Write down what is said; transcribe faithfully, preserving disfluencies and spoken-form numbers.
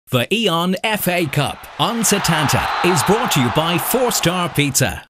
The Eon F A Cup on Satanta is brought to you by four star Pizza.